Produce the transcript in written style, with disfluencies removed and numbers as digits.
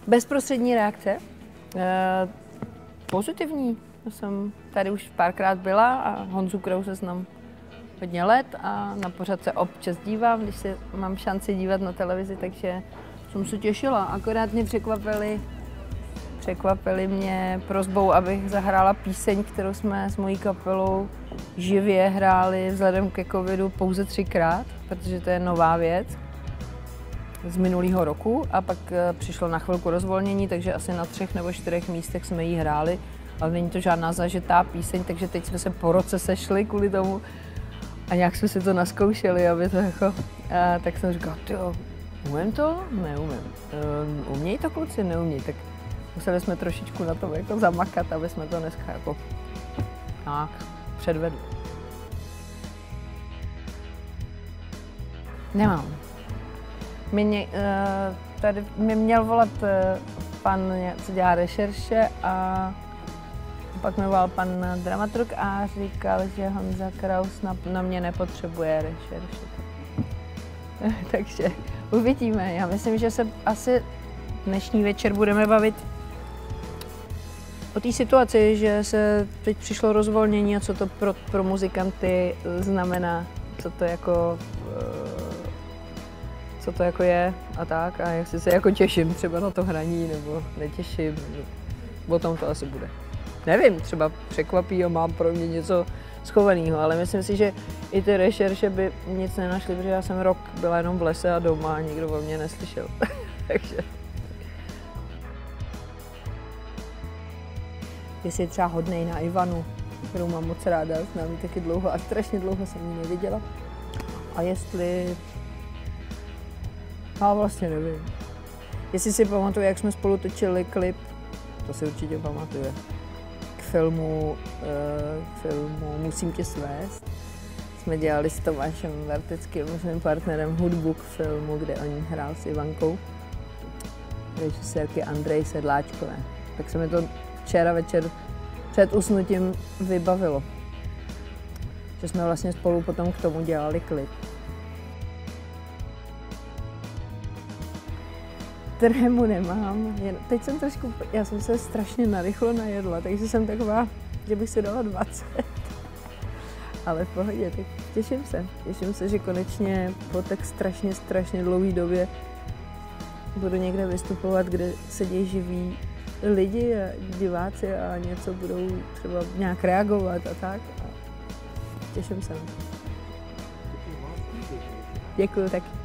Bezprostřední reakce? Pozitivní. Já jsem tady už párkrát byla a Honzu Krause znám hodně let a na pořad se občas dívám, když se mám šanci dívat na televizi, takže jsem se těšila. Akorát mě překvapili mě prosbou, abych zahrála píseň, kterou jsme s mojí kapelou živě hráli vzhledem ke covidu pouze 3krát, protože to je nová věc z minulého roku a pak přišlo na chvilku rozvolnění, takže asi na 3 nebo 4 místech jsme ji hráli, ale není to žádná zažitá píseň, takže teď jsme se po roce sešli kvůli tomu a nějak jsme si to naskoušeli, aby to jako, tak jsem říkala, tyjo, umím to? Neumím. Umějí to kluci? Neumějí. Tak museli jsme trošičku na to jako zamakat, aby jsme to dneska jako nějak předvedli. Nemám. Tady mě měl volat pan, co dělá rešerše a pak mi volal pan dramaturg a říkal, že Honza Kraus na mě nepotřebuje rešerše. Takže uvidíme. Já myslím, že se asi dnešní večer budeme bavit o té situaci, že se teď přišlo rozvolnění a co to pro muzikanty znamená, co to jako je a tak a jestli se jako těším třeba na to hraní nebo netěším, o tom to asi bude. Nevím, třeba překvapí a mám pro mě něco schovaného, ale myslím si, že i ty rešerše by nic nenašly, protože já jsem rok byla jenom v lese a doma a nikdo o mě neslyšel. Takže. Jestli je třeba hodnej na Ivanu, kterou mám moc ráda, znám ji taky dlouho a strašně dlouho jsem ji neviděla. A jestli... No vlastně nevím. Jestli si pamatuju, jak jsme spolu točili klip, to si určitě pamatuje, k filmu Musím tě svést. Jsme dělali s Tomášem Vertickým, svým partnerem, hudbu k filmu, kde on hrál s Ivankou, režisérky Andrej Sedláčkové. Tak se mi to včera večer před usnutím vybavilo, že jsme vlastně spolu potom k tomu dělali klip. Trému nemám, teď jsem já jsem se strašně narychlo najedla, takže jsem taková, že bych si dala 20. Ale v pohodě, tak těším se, že konečně po tak strašně dlouhé době budu někde vystupovat, kde sedí živí lidi a diváci a něco budou třeba nějak reagovat a tak. A těším se. Děkuju taky.